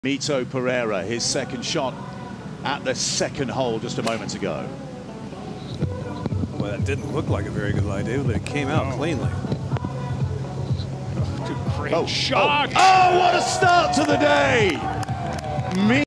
Mito Pereira, his second shot at the second hole just a moment ago. Well, that didn't look like a very good idea, but it came out cleanly. Great shot. Oh, what a start to the day!